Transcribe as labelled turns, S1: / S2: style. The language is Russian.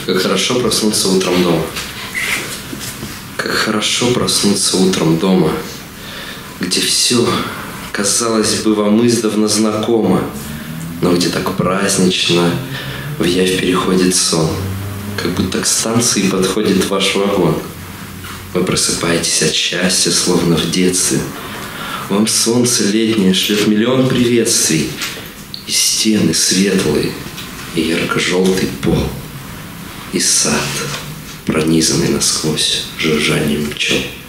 S1: Как хорошо проснуться утром дома. Как хорошо проснуться утром дома, где все, казалось бы, вам издавна знакомо, но где так празднично в явь переходит сон, как будто к станции подходит ваш вагон. Вы просыпаетесь от счастья, словно в детстве. Вам солнце летнее шлет миллион приветствий, и стены светлые, и ярко-желтый пол, и сад, пронизанный насквозь жужжанием пчел.